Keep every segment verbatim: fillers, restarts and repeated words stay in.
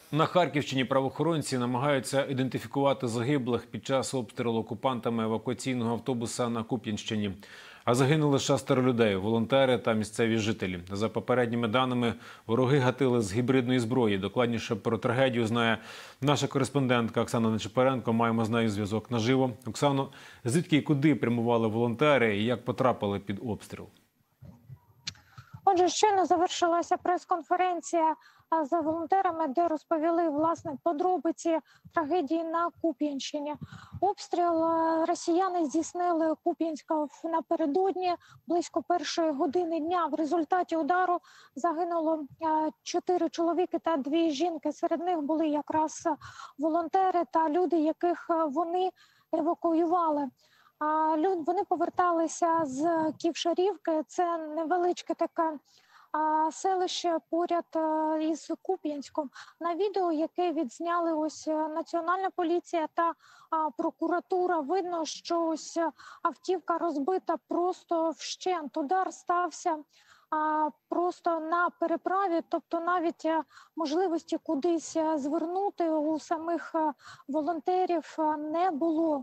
На Харківщині правоохоронці намагаються ідентифікувати загиблих під час обстрілу окупантами евакуаційного автобуса на Куп'янщині. А загинули шестеро людей – волонтери та місцеві жителі. За попередніми даними, вороги гатили з гібридної зброї. Докладніше про трагедію знає наша кореспондентка Оксана Нечипоренко. Маємо з нею зв'язок наживо. Оксано, звідки і куди прямували волонтери і як потрапили під обстріл? Отже, щойно завершилася прес-конференція з волонтерами, де розповіли, власне, подробиці трагедії на Куп'янщині. Обстріл росіяни здійснили Куп'янська напередодні, близько першої години дня. В результаті удару загинуло чотири чоловіки та дві жінки. Серед них були якраз волонтери та люди, яких вони евакуювали. А вони поверталися з Ківшарівки, це невеличке таке селище поряд із Куп'янськом. На відео, яке відзняли ось Національна поліція та прокуратура, видно, що ось автівка розбита просто вщент. Удар стався просто на переправі, тобто навіть можливості кудись звернути у самих волонтерів не було.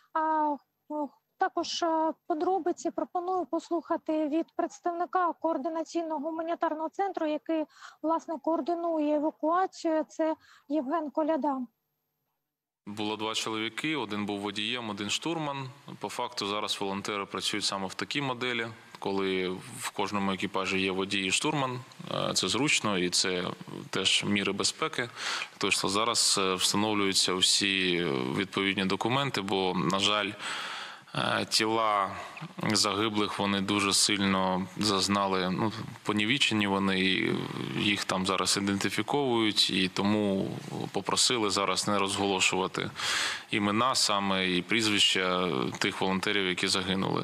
Також подробиці пропоную послухати від представника координаційного гуманітарного центру, який, власне, координує евакуацію. Це Євген Коляда. Було два чоловіки, один був водієм, один штурман. По факту зараз волонтери працюють саме в такій моделі, коли в кожному екіпажі є водій і штурман. Це зручно і це теж міри безпеки. Тож зараз встановлюються всі відповідні документи, бо, на жаль, тіла загиблих, вони дуже сильно зазнали, ну, понівечені вони, їх там зараз ідентифіковують, і тому попросили зараз не розголошувати імена саме і прізвища тих волонтерів, які загинули.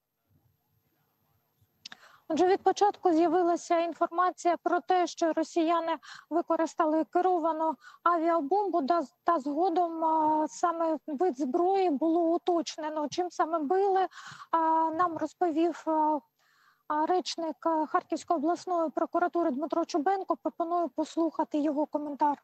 Отже, від початку з'явилася інформація про те, що росіяни використали керовану авіабомбу, та згодом саме вид зброї було уточнено. Чим саме били, нам розповів речник Харківської обласної прокуратури Дмитро Чубенко. Пропоную послухати його коментар.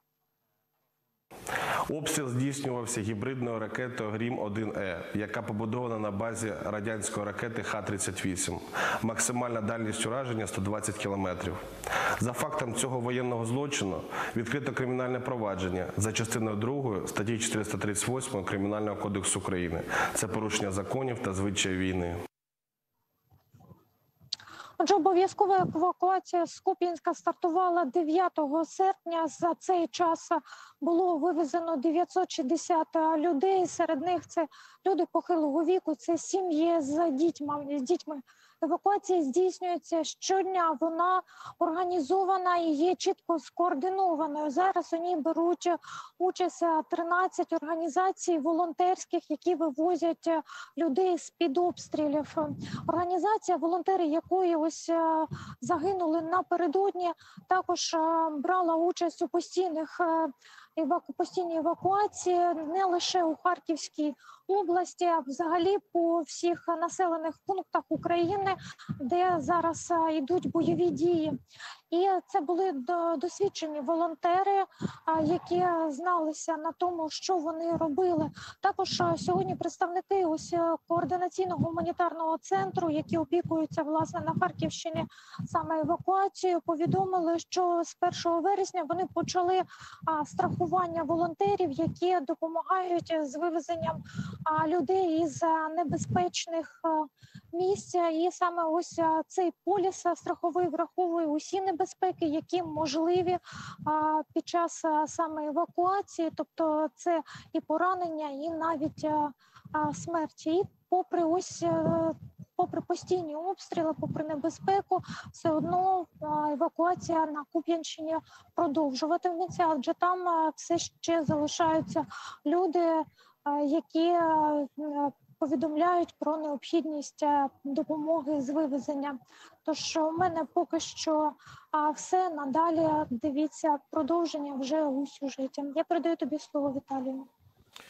Обстріл здійснювався гібридною ракетою Грім один Е, яка побудована на базі радянської ракети Х тридцять вісім. Максимальна дальність ураження – сто двадцять кілометрів. За фактом цього воєнного злочину відкрито кримінальне провадження за частиною другою статті чотириста тридцять восьмої Кримінального кодексу України. Це порушення законів та звичаї війни. Отже, обов'язкова евакуація з Куп'янська стартувала дев'ятого серпня. За цей час було вивезено дев'ятсот шістдесят людей. Серед них це люди похилого віку, це сім'ї з дітьми. з дітьми. Евакуація здійснюється щодня, вона організована і є чітко скоординованою. Зараз у ній беруть участь тринадцять організацій волонтерських, які вивозять людей з-під обстрілів. Організація, волонтери якої ось загинули напередодні, також брала участь у постійних постійній евакуації не лише у Харківській області, а взагалі по всіх населених пунктах України, де зараз йдуть бойові дії. І це були досвідчені волонтери, які зналися на тому, що вони робили. Також сьогодні представники ось координаційного гуманітарного центру, які опікуються, власне, на Харківщині саме евакуацією, повідомили, що з першого вересня вони почали страхування волонтерів, які допомагають з вивезенням людей із небезпечних місць. І саме ось цей поліс страховий враховує усі небезпеки, які можливі під час саме евакуації, тобто це і поранення, і навіть смерті. І попри ось попри постійні обстріли, попри небезпеку, все одно евакуація на Куп'янщині продовжуватиметься, адже там все ще залишаються люди, які повідомляють про необхідність допомоги з вивезення. Тож у мене поки що все. Надалі дивіться продовження вже у сюжеті. Я передаю тобі слово, Віталію.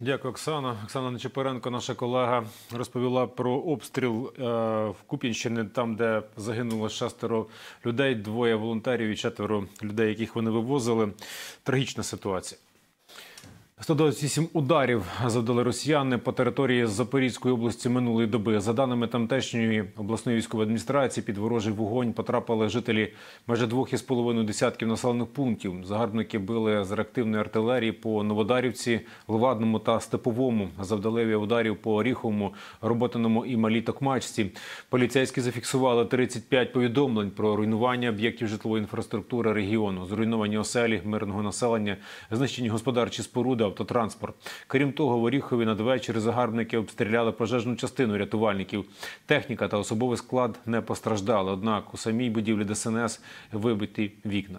Дякую, Оксана. Оксана Нечепоренко, наша колега, розповіла про обстріл е, в Куп'янщині, там, де загинуло шестеро людей, двоє волонтерів і четверо людей, яких вони вивозили. Трагічна ситуація. сто двадцять вісім ударів завдали росіяни по території Запорізької області минулої доби. За даними тамтешньої обласної військової адміністрації, під ворожий вогонь потрапили жителі майже двох із половиною десятків населених пунктів. Загарбники били з реактивної артилерії по Новодарівці, Левадному та Степовому. Завдали ударів по Оріховому, Роботиному і Малій Токмачці. Поліцейські зафіксували тридцять п'ять повідомлень про руйнування об'єктів житлової інфраструктури регіону, зруйновані оселі мирного населення, знищені господарчі споруди, автотранспорт. Крім того, в Оріхові надвечір загарбники обстріляли пожежну частину рятувальників. Техніка та особовий склад не постраждали, однак у самій будівлі Де Ес Ен Ес вибиті вікна.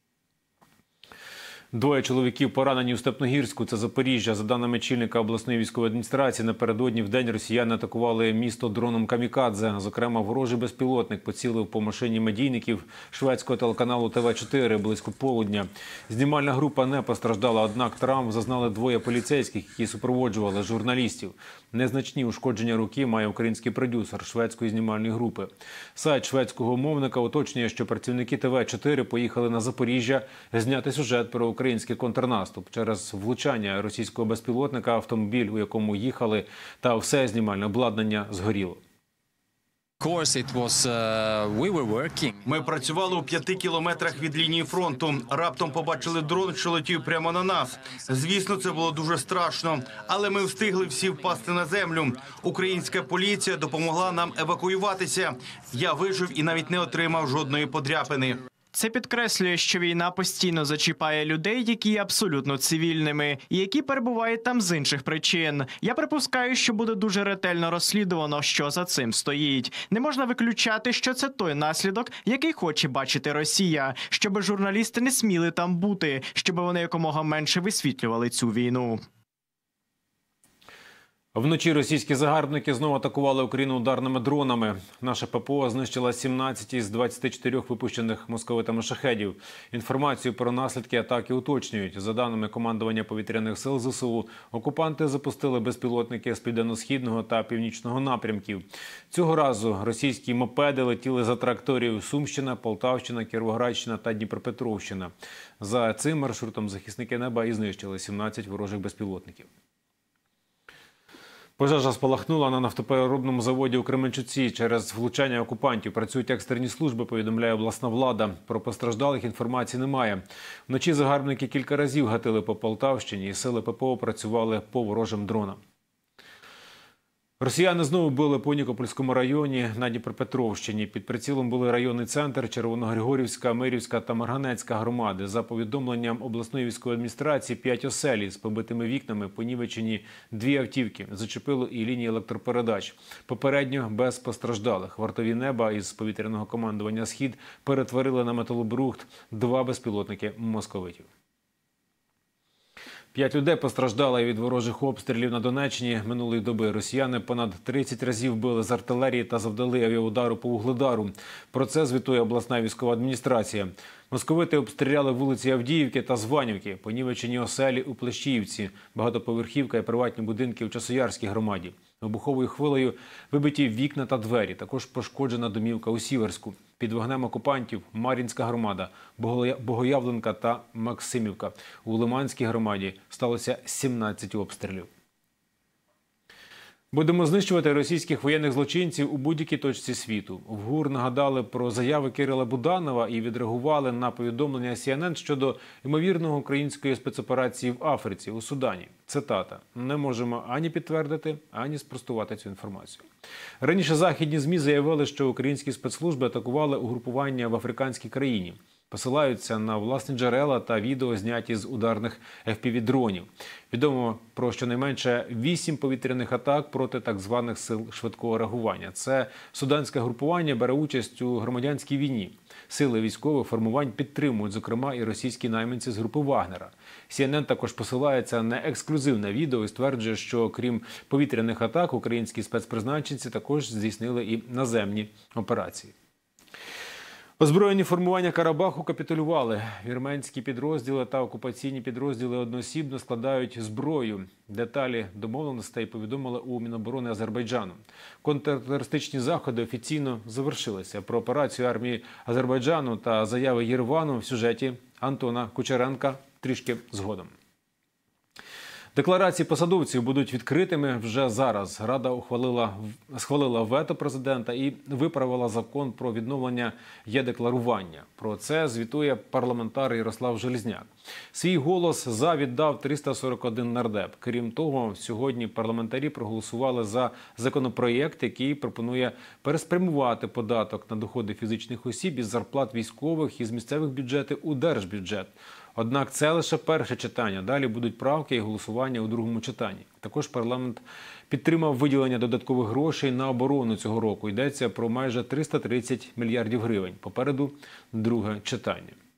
Двоє чоловіків поранені у Степногірську, це Запоріжжя. За даними очільника обласної військової адміністрації, напередодні в день росіяни атакували місто дроном «Камікадзе». Зокрема, ворожий безпілотник поцілив по машині медійників шведського телеканалу Те Ве чотири близько полудня. Знімальна група не постраждала, однак травм зазнали двоє поліцейських, які супроводжували журналістів. Незначні ушкодження руки має український продюсер шведської знімальної групи. Сайт шведського мовника уточнює, що працівники Те Ве чотири поїхали на Запоріжжя зняти сюжет про український контрнаступ. Через влучання російського безпілотника автомобіль, у якому їхали, та все знімальне обладнання згоріло. Ми працювали у п'яти кілометрах від лінії фронту. Раптом побачили дрон, що летів прямо на нас. Звісно, це було дуже страшно, але ми встигли всі впасти на землю. Українська поліція допомогла нам евакуюватися. Я вижив і навіть не отримав жодної подряпини. Це підкреслює, що війна постійно зачіпає людей, які є абсолютно цивільними, і які перебувають там з інших причин. Я припускаю, що буде дуже ретельно розслідувано, що за цим стоїть. Не можна виключати, що це той наслідок, який хоче бачити Росія, щоб журналісти не сміли там бути, щоб вони якомога менше висвітлювали цю війну. Вночі російські загарбники знову атакували Україну ударними дронами. Наша Пе Пе О знищила сімнадцять із двадцяти чотирьох випущених московитами шахедів. Інформацію про наслідки атаки уточнюють. За даними командування повітряних сил Зе Се У, окупанти запустили безпілотники з південно-східного та північного напрямків. Цього разу російські мопеди летіли за траєкторією Сумщина, Полтавщина, Кіровоградщина та Дніпропетровщина. За цим маршрутом захисники неба і знищили сімнадцять ворожих безпілотників. Пожежа спалахнула на нафтопереробному заводі у Кременчуці. Через влучання окупантів працюють екстрені служби, повідомляє обласна влада. Про постраждалих інформації немає. Вночі загарбники кілька разів гатили по Полтавщині, і сили Пе Пе О працювали по ворожим дронам. Росіяни знову били по Нікопольському районі на Дніпропетровщині. Під прицілом були районний центр, Червоногригорівська, Мирівська та Марганецька громади. За повідомленням обласної військової адміністрації, п'ять оселі з побитими вікнами, понівечені дві автівки. Зачепило і лінії електропередач. Попередньо без постраждалих. Вартові неба із повітряного командування «Схід» перетворили на металобрухт два безпілотники московитів. П'ять людей постраждали від ворожих обстрілів на Донеччині минулої доби. Росіяни понад тридцять разів били з артилерії та завдали авіаудару по Вугледару. Про це звітує обласна військова адміністрація. Московити обстріляли вулиці Авдіївки та Званівки, понівечені оселі у Плещіївці, багатоповерхівка і приватні будинки у Часоярській громаді. Вибуховою хвилею вибиті вікна та двері. Також пошкоджена домівка у Сіверську. Під вогнем окупантів Мар'їнська громада, Богоявленка та Максимівка. У Лиманській громаді сталося сімнадцять обстрілів. Будемо знищувати російських воєнних злочинців у будь-якій точці світу. В ГУР нагадали про заяви Кирила Буданова і відреагували на повідомлення Сі Ен Ен щодо ймовірного української спецоперації в Африці, у Судані. Цитата. «Не можемо ані підтвердити, ані спростувати цю інформацію». Раніше західні ЗМІ заявили, що українські спецслужби атакували угрупування в африканській країні. Посилаються на власні джерела та відео, зняті з ударних Еф Пі Ві-дронів. Відомо про щонайменше вісім повітряних атак проти так званих сил швидкого реагування. Це суданське групування бере участь у громадянській війні. Сили військових формувань підтримують, зокрема, і російські найманці з групи Вагнера. Сі Ен Ен також посилається на ексклюзивне відео і стверджує, що крім повітряних атак, українські спецпризначенці також здійснили і наземні операції. Озброєні формування Карабаху капітулювали. Вірменські підрозділи та окупаційні підрозділи одноосібно складають зброю. Деталі домовленостей повідомили у Міноборони Азербайджану. Контртерористичні заходи офіційно завершилися. Про операцію армії Азербайджану та заяви Єревану в сюжеті Антона Кучеренка трішки згодом. Декларації посадовців будуть відкритими вже зараз. Рада ухвалила, схвалила вето президента і виправила закон про відновлення є-декларування. Про це звітує парламентар Ярослав Железняк. Свій голос «за» віддав триста сорок один нардеп. Крім того, сьогодні парламентарі проголосували за законопроєкт, який пропонує переспрямувати податок на доходи фізичних осіб із зарплат військових із місцевих бюджетів у держбюджет. Однак це лише перше читання. Далі будуть правки і голосування у другому читанні. Також парламент підтримав виділення додаткових грошей на оборону цього року. Йдеться про майже триста тридцять мільярдів гривень. Попереду друге читання.